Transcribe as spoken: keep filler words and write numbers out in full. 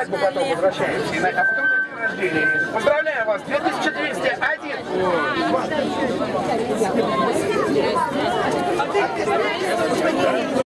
мы потом возвращаемся, и на, а потом на день рождения. Поздравляю вас, две тысячи двести один.